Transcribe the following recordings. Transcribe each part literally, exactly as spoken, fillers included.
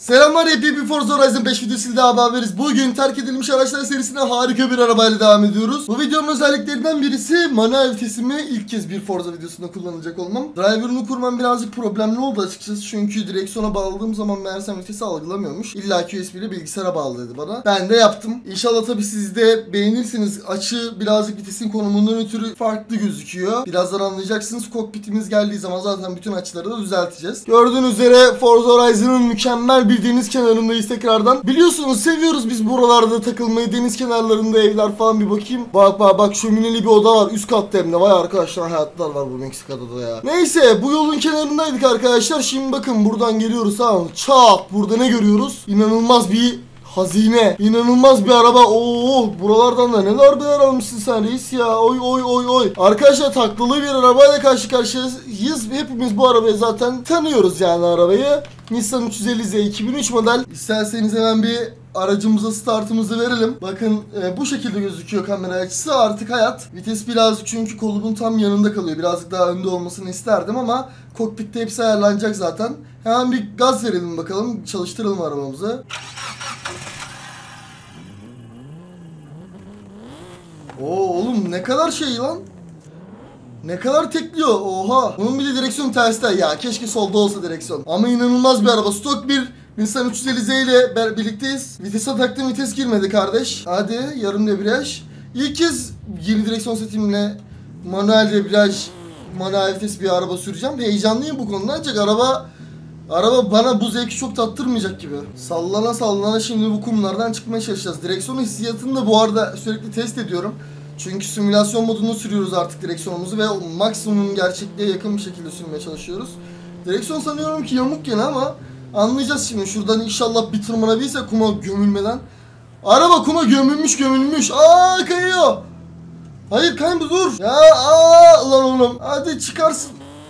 Selamlar, yepyeni bir Forza Horizon beş videosuyla daha beraberiz. Bugün terk edilmiş araçlar serisine harika bir arabayla devam ediyoruz. Bu videonun özelliklerinden birisi manuel vitesimi ilk kez bir Forza videosunda kullanacak olmam. Driver'ını kurmam birazcık problemli oldu açıkçası, çünkü direksiyona bağladığım zaman meğersem vitesi algılamıyormuş. İlla ki U S B ile bilgisayara bağlı dedi bana. Ben de yaptım. İnşallah tabii siz de beğenirsiniz. Açı birazcık vitesin konumundan ötürü farklı gözüküyor. Birazdan anlayacaksınız. Kokpitimiz geldiği zaman zaten bütün açıları da düzelteceğiz. Gördüğünüz üzere Forza Horizon'ın mükemmel bir deniz kenarındayız tekrardan. Biliyorsunuz seviyoruz biz buralarda takılmayı, deniz kenarlarında evler falan. Bir bakayım. Bak bak bak, şömineli bir oda var üst katta hem de. Vay arkadaşlar, hayatlar var bu Meksika'da da ya. Neyse, bu yolun kenarındaydık arkadaşlar. Şimdi bakın buradan geliyoruz, tamam mı? Çat, burada ne görüyoruz? İnanılmaz bir hazine. İnanılmaz bir araba. Oo, buralardan da ne darbeler almışsın sen reis ya. Oy oy oy oy. Arkadaşlar taklalı bir arabayla karşı karşıyayız. Hepimiz bu arabayı zaten tanıyoruz yani arabayı. Nissan üç yüz elli Z iki bin üç model. İsterseniz hemen bir aracımıza startımızı verelim. Bakın e, bu şekilde gözüküyor kamera açısı. Artık hayat. Vites birazcık çünkü kolumun tam yanında kalıyor. Birazcık daha önde olmasını isterdim ama kokpitte hepsi ayarlanacak zaten. Hemen bir gaz verelim bakalım. Çalıştıralım arabamızı. Oo oğlum, ne kadar şey lan. Ne kadar tekliyor. Oha. Bunun bir de direksiyon terste. Ya keşke solda olsa direksiyon. Ama inanılmaz bir araba. Stok bir Nissan üç yüz elli Z ile birlikteyiz. Vitese taktım, vites girmedi kardeş. Hadi yarım debriyaj. İlk kez yeni direksiyon setimle manuel debriyaj, manuel vites bir araba süreceğim. Heyecanlıyım bu konuda, ancak araba Araba bana bu zevki çok tattırmayacak gibi. Sallana sallana şimdi bu kumlardan çıkmaya çalışacağız. Direksiyon hissiyatını da bu arada sürekli test ediyorum. Çünkü simülasyon modunu sürüyoruz artık direksiyonumuzu ve maksimum gerçekliğe yakın bir şekilde sürmeye çalışıyoruz. Direksiyon sanıyorum ki yamuk gene ama anlayacağız şimdi. Şuradan inşallah bir tırmanabilse kuma gömülmeden. Araba kuma gömülmüş gömülmüş. Aa, kayıyor. Hayır kayma, dur. Ya aa ulan oğlum. Hadi çıkarsın.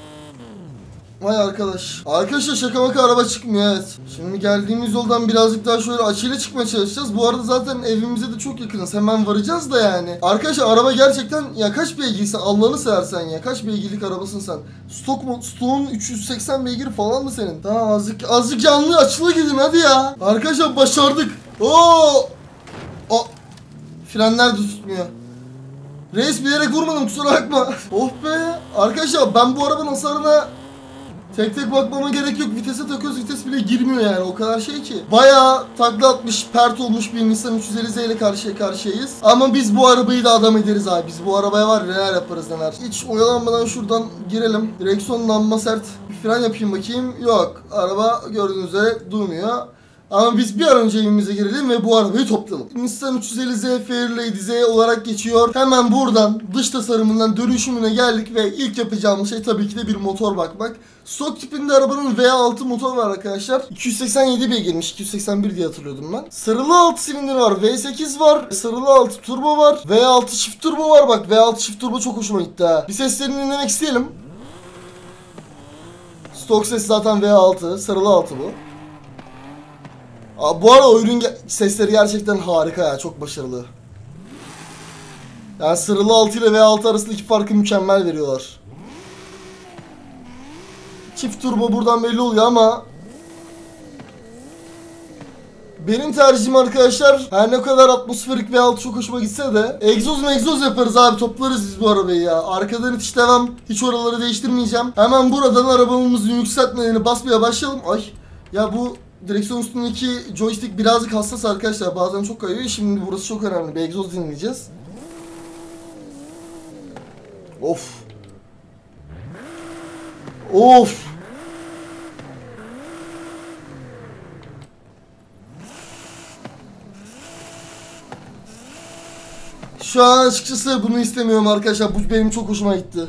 Vay arkadaş. Arkadaşlar şaka maka araba çıkmıyor, evet. Şimdi geldiğimiz yoldan birazcık daha şöyle açıyla çıkmaya çalışacağız. Bu arada zaten evimize de çok yakınız. Hemen varacağız da yani. Arkadaşlar araba gerçekten ya kaç beygirsen Allah'ını seversen ya. Kaç beygirlik arabasın sen? Stok mu? Stoğun üç yüz seksen beygir falan mı senin? Tamam, azıcık azıcık yanlı açılı gidin hadi ya. Arkadaşlar başardık. Oo! O frenler de tutmuyor. Reis bilerek vurmadım, kusura bakma. Oh be. Arkadaşlar ben bu arabanın hasarına tek tek bakmama gerek yok. Vitese takıyoruz, vites bile girmiyor yani. O kadar şey ki. Bayağı takla atmış, pert olmuş bir Nissan üç yüz elli Z ile karşıya karşıyayız. Ama biz bu arabayı da adam ederiz abi. Biz bu arabaya var neler yaparız neler. Hiç oyalanmadan şuradan girelim. Direksiyon lamba sert. Bir fren yapayım bakayım. Yok. Araba gördüğünüz üzere durmuyor. Ama biz bir an önce evimize girelim ve bu arabayı toplayalım. Nissan üç yüz elli Z Fairlady Z olarak geçiyor. Hemen buradan dış tasarımından dönüşümüne geldik ve ilk yapacağımız şey tabii ki de bir motor bakmak. Stok tipinde arabanın V altı motor var arkadaşlar. iki yüz seksen yedi beygirmiş. iki yüz seksen bir diye hatırlıyordum ben. Sarılı altı silindir var. V sekiz var. Sarılı altı turbo var. V altı çift turbo var. Bak V altı çift turbo çok hoşuma gitti ha. Bir seslerini dinlemek isteyelim. Stok ses zaten V altı. Sarılı altı bu. Aa, bu arada oyunun sesleri gerçekten harika ya, çok başarılı. Yani sarılı altı ile V altı arasındaki farkı mükemmel veriyorlar. Çift turbo buradan belli oluyor ama benim tercihim arkadaşlar, her ne kadar atmosferik V altı çok hoşuma gitse de egzoz egzoz yaparız abi, toplarız biz bu arabayı ya. Arkadan itiş devam, hiç oraları değiştirmeyeceğim. Hemen buradan arabamızın yükseltmelerini basmaya başlayalım. Ay ya, bu direksiyon üstündeki joystick birazcık hassas arkadaşlar. Bazen çok kayıyor. Şimdi burası çok önemli. Bir egzoz dinleyeceğiz. Of. Of. Şu an açıkçası bunu istemiyorum arkadaşlar. Bu benim çok hoşuma gitti.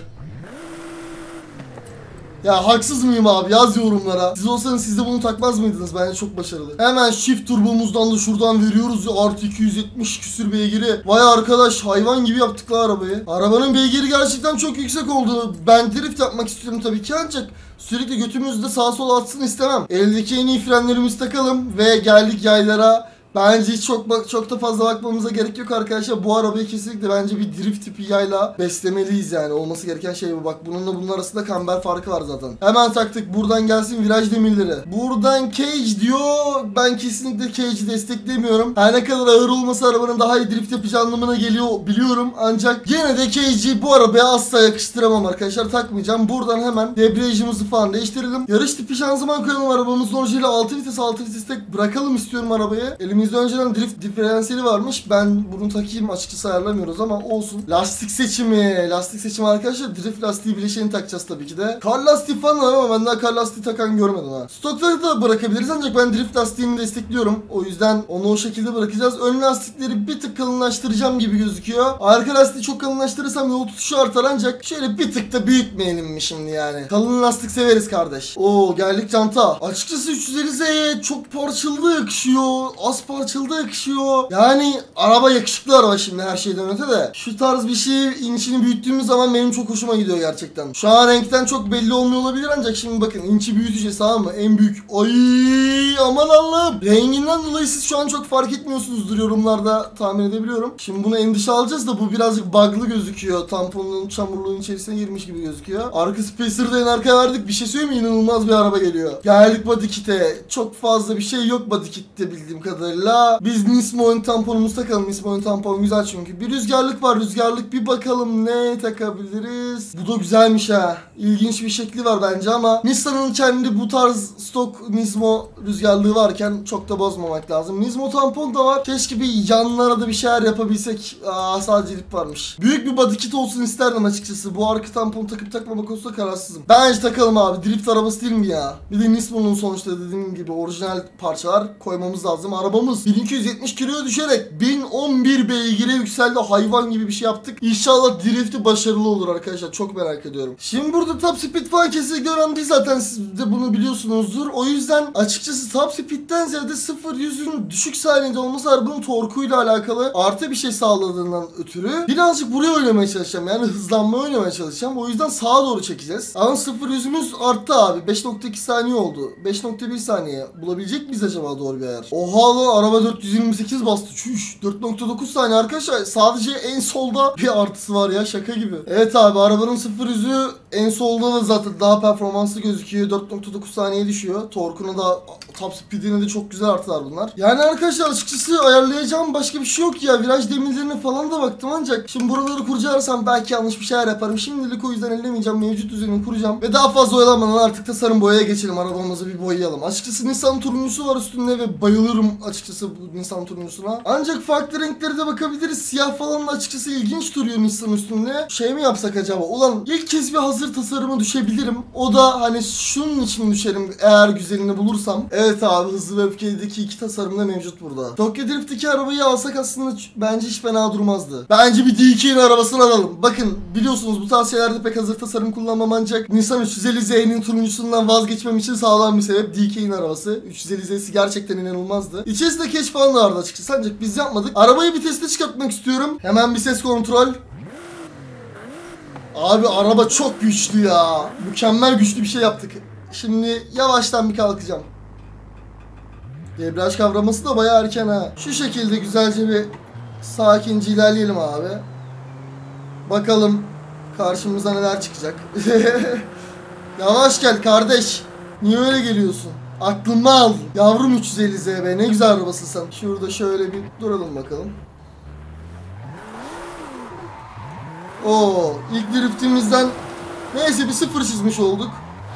Ya haksız mıyım abi? Yaz yorumlara. Siz olsanız siz de bunu takmaz mıydınız? Bence çok başarılı. Hemen çift turbomuzdan da şuradan veriyoruz ya. Artı iki yüz yetmiş küsür beygiri. Vay arkadaş, hayvan gibi yaptık la arabayı. Arabanın beygiri gerçekten çok yüksek oldu. Ben drift yapmak istiyorum tabii ki, ancak sürekli götümüzde sağa sola atsın istemem. Eldeki en iyi frenlerimizi takalım ve geldik yaylara. Bence hiç çok bak çok da fazla bakmamıza gerek yok arkadaşlar. Bu arabayı kesinlikle bence bir drift tipi yayla beslemeliyiz yani. Olması gereken şey bu. Bak bununla bunun arasında kamber farkı var zaten. Hemen taktık. Buradan gelsin viraj demirleri. Buradan cage diyor. Ben kesinlikle cage'i desteklemiyorum. Her ne kadar ağır olması arabanın daha iyi drift yapacağı anlamına geliyor biliyorum. Ancak yine de cage'i bu arabaya asla yakıştıramam arkadaşlar. Takmayacağım. Buradan hemen debriyajımızı falan değiştirelim. Yarış tipi şanzıman koyalım. Arabamızın orijinali altı vites altı viteste bırakalım istiyorum arabayı. Elimizde önceden drift diferansiyeli varmış. Ben bunu takayım, açıkçası ayarlamıyoruz ama olsun. Lastik seçimi. Lastik seçimi arkadaşlar. Drift lastiği bileşeni takacağız tabii ki de. Kar lastiği falan var ama ben daha kar lastiği takan görmedim ha. Stokları da bırakabiliriz ancak ben drift lastiğini destekliyorum. O yüzden onu o şekilde bırakacağız. Ön lastikleri bir tık kalınlaştıracağım gibi gözüküyor. Arka lastiği çok kalınlaştırırsam yol tutuşu artar ancak şöyle bir tık da büyütmeyelim mi şimdi yani. Kalın lastik severiz kardeş. Oo geldik çanta. Açıkçası üç yüz elli Z'ye çok parçalı yakışıyor. Az parçalı da yakışıyor. Yani araba yakışıklı araba şimdi her şeyden öte de. Şu tarz bir şey inçini büyüttüğümüz zaman benim çok hoşuma gidiyor gerçekten. Şu an renkten çok belli olmuyor olabilir ancak şimdi bakın inçi büyüteceğiz tamam mı? En büyük. Ay aman Allah'ım. Renginden dolayı siz şu an çok fark etmiyorsunuzdur yorumlarda tahmin edebiliyorum. Şimdi bunu en dışa alacağız da bu birazcık bug'lı gözüküyor. Tamponun çamurluğun içerisine girmiş gibi gözüküyor. Arka spacer'ı da en arkaya verdik. Bir şey söyleyeyim mi? İnanılmaz bir araba geliyor. Geldik body kit'e. Çok fazla bir şey yok body kit'te bildiğim kadarıyla. Biz Nismo ön tamponumuzu takalım. Nismo ön tampon güzel çünkü. Bir rüzgarlık var. Rüzgarlık bir bakalım ne takabiliriz. Bu da güzelmiş ha. İlginç bir şekli var bence ama Nissan'ın kendi bu tarz stok Nismo rüzgarlığı varken çok da bozmamak lazım. Nismo tampon da var. Keşke bir yanlara da bir şeyler yapabilsek. Aa sadece lip varmış. Büyük bir body kit olsun isterdim açıkçası. Bu arka tampon takıp takmamak konusunda kararsızım. Bence takalım abi. Drift arabası değil mi ya? Bir de Nismo'nun sonuçta dediğim gibi orijinal parçalar koymamız lazım. Arabamız bin iki yüz yetmiş kiloya düşerek bin on bir beygire yükseldi. Hayvan gibi bir şey yaptık. İnşallah drift'i başarılı olur arkadaşlar. Çok merak ediyorum. Şimdi burada top speed falan kesinlikle önemli değil zaten. Siz de bunu biliyorsunuzdur. O yüzden açıkçası top speed'den ziyade sıfır yüzün düşük saniyede olması arabanın torkuyla alakalı artı bir şey sağladığından ötürü birazcık buraya oynamaya çalışacağım. Yani hızlanmaya oynamaya çalışacağım. O yüzden sağa doğru çekeceğiz. Ama sıfır yüzümüz arttı abi. beş nokta iki saniye oldu. beş nokta bir saniye. Bulabilecek miyiz acaba doğru bir ayar? Oha lan araba dört yüz yirmi sekiz bastı. Çüş. dört nokta dokuz saniye arkadaşlar. Sadece en solda bir artısı var ya. Şaka gibi. Evet abi arabanın sıfır yüzü en solda da zaten daha performanslı gözüküyor. dört nokta dokuz saniye düşüyor. Torkuna da top speedine de çok güzel artılar bunlar. Yani arkadaşlar açıkçası ayarlayacağım başka bir şey yok ya. Viraj demirlerine falan da baktım ancak şimdi buraları kurcalarsam belki yanlış bir şeyler yaparım. Şimdilik o yüzden ellemeyeceğim. Mevcut düzenini kuracağım. Ve daha fazla oyalanmadan artık tasarım boyaya geçelim. Arabamızı bir boyayalım. Açıkçası Nissan turuncusu var üstünde ve bayılırım açıkçası bu Nissan turuncusuna. Ancak farklı renklere de bakabiliriz. Siyah falan da açıkçası ilginç duruyor Nissan üstünde. Şey mi yapsak acaba? Ulan ilk kez bir hazır tasarımı düşebilirim. O da hani şunun için düşerim eğer güzelini bulursam. Evet abi hızlı ve öfkelideki iki tasarım da mevcut burada. Tokyo Drift'teki arabayı alsak aslında bence hiç fena durmazdı. Bence bir D K'nin arabasını alalım. Bakın biliyorsunuz bu tarz şeylerde pek hazır tasarım kullanmam ancak Nissan üç yüz elli Z'nin turuncusundan vazgeçmem için sağlam bir sebep D K'nin arabası. üç yüz elli Z'si gerçekten inanılmazdı. İçerisinde keş falan da vardı açıkçası ancak biz yapmadık. Arabayı bir teste çıkartmak istiyorum. Hemen bir ses kontrol. Abi araba çok güçlü ya. Mükemmel güçlü bir şey yaptık. Şimdi yavaştan bir kalkacağım. Debriyaj kavraması da bayağı erken ha. Şu şekilde güzelce bir sakince ilerleyelim abi. Bakalım karşımıza neler çıkacak. Yavaş gel kardeş. Niye öyle geliyorsun? Aklımı al. Yavrum üç yüz elli Z be. Ne güzel arabasın sen. Şurada şöyle bir duralım bakalım. Oo, ilk driftimizden neyse bir sıfır çizmiş olduk.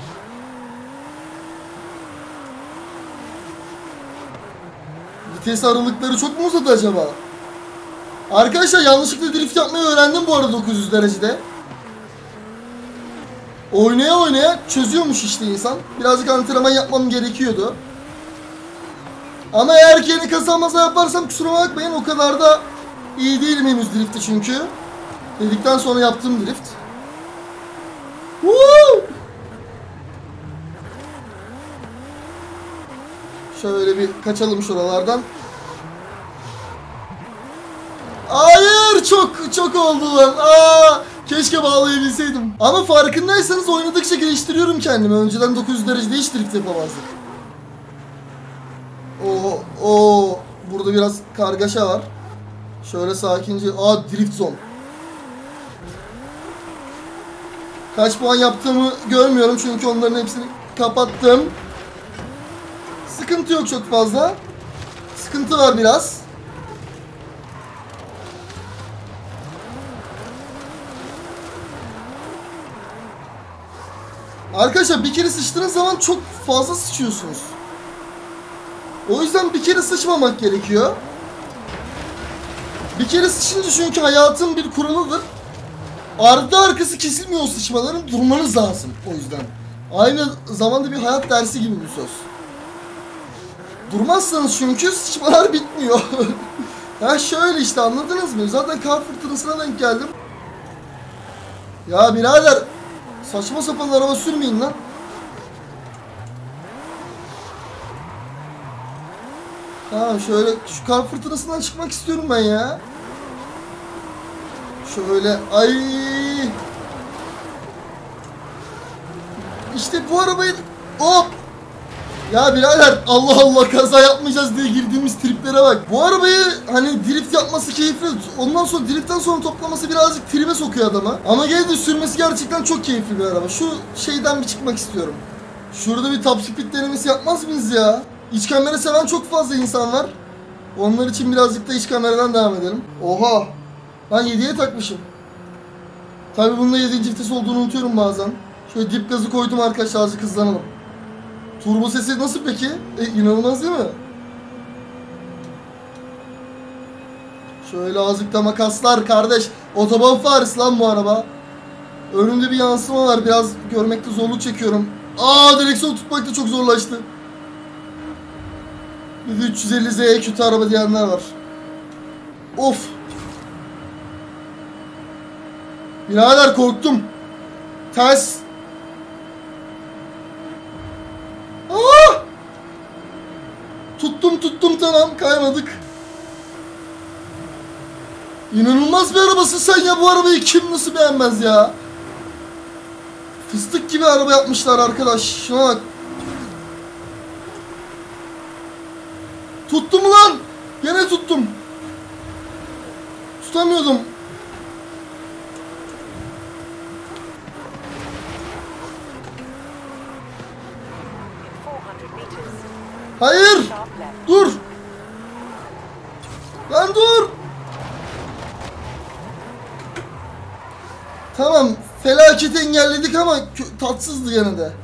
Vites aralıkları çok mu uzadı acaba? Arkadaşlar yanlışlıkla drift yapmayı öğrendim bu arada dokuz yüz derecede. Oynaya oynaya çözüyormuş işte insan. Birazcık antrenman yapmam gerekiyordu. Ama eğer kendi kazanmaza yaparsam kusura bakmayın o kadar da iyi değilim henüz driftte çünkü. Dedikten sonra yaptığım drift. Woo! Şöyle bir kaçalım şuralardan. Hayır çok çok oldu lan. Aa, keşke bağlayabilseydim. Ama farkındaysanız oynadıkça geliştiriyorum kendimi. Önceden dokuz yüz derecede hiç drift yapamazdık. Oo, oo. Burada biraz kargaşa var. Şöyle sakince. Aa, drift zone. Kaç puan yaptığımı görmüyorum çünkü onların hepsini kapattım. Sıkıntı yok çok fazla. Sıkıntı var biraz. Arkadaşlar bir kere sıçtığınız zaman çok fazla sıçıyorsunuz. O yüzden bir kere sıçmamak gerekiyor. Bir kere sıçınca çünkü hayatın bir kuralıdır. Ardı arkası kesilmiyor o sıçmaların, durmanız lazım o yüzden. Aynı zamanda bir hayat dersi gibi bir söz. Durmazsanız çünkü sıçmalar bitmiyor. Ya şöyle işte, anladınız mı? Zaten kar fırtınasına denk geldim. Ya birader, saçma sapan araba sürmeyin lan. Tamam, şöyle şu kar fırtınasından çıkmak istiyorum ben ya. Şöyle ay. İşte bu arabayı hop. Ya birader, Allah Allah, kaza yapmayacağız diye girdiğimiz triplere bak. Bu arabayı hani drift yapması keyifli. Ondan sonra driftten sonra toplaması birazcık tribe sokuyor adama. Ama gene de sürmesi gerçekten çok keyifli bir araba. Şu şeyden bir çıkmak istiyorum. Şurada bir top speed denemesi yapmaz mıyız ya? İç kamera seven çok fazla insan var. Onlar için birazcık da iç kameradan devam edelim. Oha. Ben yediye takmışım. Tabi bunda yedinci vites olduğunu unutuyorum bazen. Şöyle dip gazı koydum arkadaşlar, azıcık hızlanalım. Turbo sesi nasıl peki? E, inanılmaz değil mi? Şöyle azıcık da makaslar kardeş. Otoban faresi lan bu araba. Önümde bir yansıma var. Biraz görmekte zorluk çekiyorum. Aa, direksiyon tutmak da çok zorlaştı. Bir de üç yüz elli Z'ye kötü araba diyenler var. Of. Birader korktum. Ters. Aa! Tuttum tuttum, tamam, kaymadık. İnanılmaz bir arabasın sen ya, bu arabayı kim nasıl beğenmez ya? Fıstık gibi araba yapmışlar arkadaş. Şuna bak. Tuttum lan. Gene tuttum. Tutamıyordum. Hayır. Dur. Lan dur. Tamam. Felaketi engelledik ama tatsızdı gene de.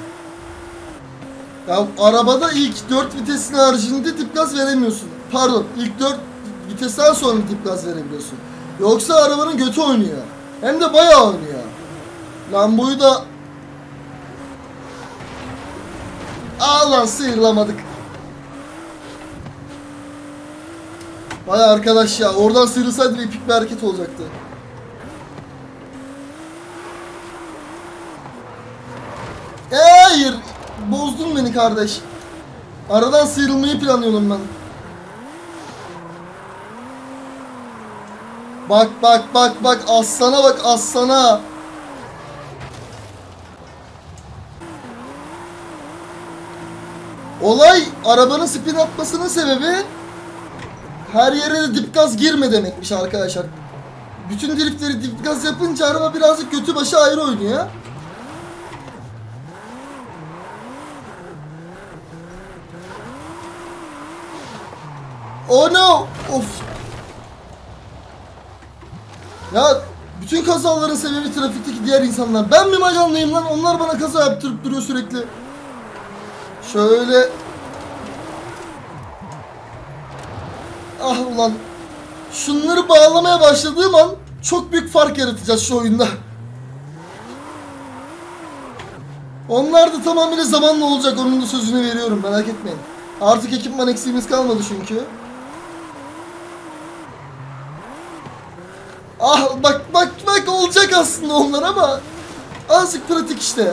Ya arabada ilk dört vitesin haricinde dip gaz veremiyorsun. Pardon, ilk dört vitesten sonra dip gaz verebiliyorsun. Yoksa arabanın götü oynuyor. Hem de bayağı oynuyor. Lamboyu da... Aa lan, sıyrılamadık. Vay arkadaş ya, oradan sıyrılsaydı epik bir hareket olacaktı. Hayır, bozdun beni kardeş. Aradan sıyrılmayı planlıyordum ben. Bak bak bak bak, aslana bak, aslana. Olay arabanın spin atmasının sebebi her yere de dip gaz girme demekmiş arkadaşlar. Bütün driftleri dip gaz yapınca araba birazcık götü başı ayrı oynuyor. Oh no! Of! Ya bütün kazaların sebebi trafikteki diğer insanlar. Ben mi maganlıyım lan? Onlar bana kaza yaptırıp duruyor sürekli. Şöyle. Ah ulan. Şunları bağlamaya başladığım an çok büyük fark yaratacağız şu oyunda. Onlar da tamamıyla zamanla olacak. Onun da sözünü veriyorum, merak etmeyin. Artık ekipman eksiğimiz kalmadı çünkü. Ah bak bak bak, olacak aslında onlar ama azıcık pratik işte.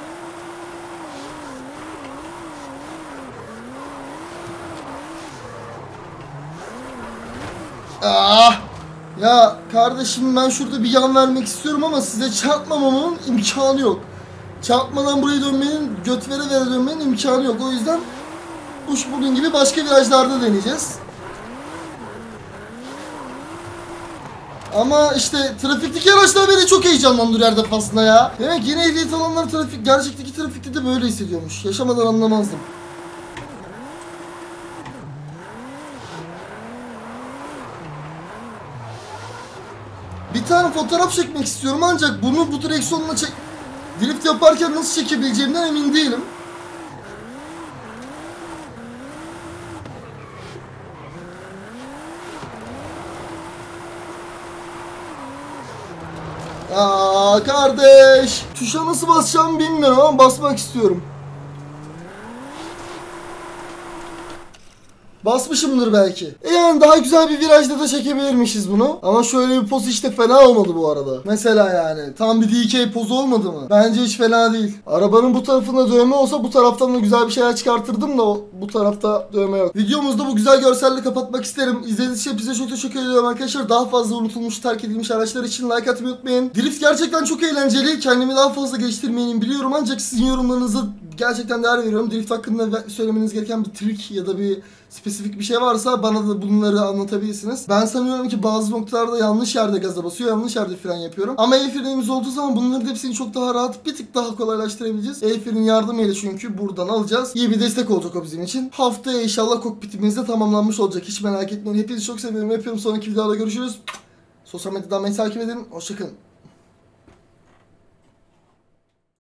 Ah ya kardeşim, ben şurada bir yan vermek istiyorum ama size çarpmamamın imkanı yok. Çarpmadan buraya dönmenin, göt vere vere dönmenin imkanı yok. O yüzden bugün gibi başka virajlarda deneyeceğiz. Ama işte trafikteki araçlar beni çok heyecanlandırıyor her defasında ya. Demek yeni ehliyet alanlar trafik, gerçekteki trafikte de böyle hissediyormuş. Yaşamadan anlamazdım. Bir tane fotoğraf çekmek istiyorum ancak bunu bu direksiyonla çek... Drift yaparken nasıl çekebileceğimden emin değilim. Aa kardeş. Tuşa nasıl basacağımı bilmiyorum ama basmak istiyorum. Basmışımdır belki. E yani daha güzel bir virajda da çekebilirmişiz bunu. Ama şöyle bir poz işte fena olmadı bu arada. Mesela yani tam bir D K pozu olmadı mı? Bence hiç fena değil. Arabanın bu tarafında dövme olsa bu taraftan da güzel bir şeyler çıkartırdım da bu tarafta dövme yok. Videomuzda bu güzel görselle kapatmak isterim. İzlediğiniz için hepinize çok teşekkür ediyorum arkadaşlar. Daha fazla unutulmuş, terk edilmiş araçlar için like atmayı unutmayın. Drift gerçekten çok eğlenceli. Kendimi daha fazla geliştirmeyi biliyorum ancak sizin yorumlarınızı gerçekten değer veriyorum. Drift hakkında söylemeniz gereken bir trik ya da bir spesifik bir şey varsa bana da bunları anlatabilirsiniz. Ben sanıyorum ki bazı noktalarda yanlış yerde gaza basıyor, yanlış yerde fren yapıyorum. Ama el frenimiz olduğu zaman bunların hepsini çok daha rahat, bir tık daha kolaylaştırabileceğiz. El frenin yardımıyla çünkü buradan alacağız. İyi bir destek olacak o bizim için. Haftaya inşallah kokpitimiz de tamamlanmış olacak. Hiç merak etmeyin. Hepinizi çok seviyorum. Yapıyorum. Sonraki videoda görüşürüz. Sosyal medyadan beni takip edin. Hoşçakalın.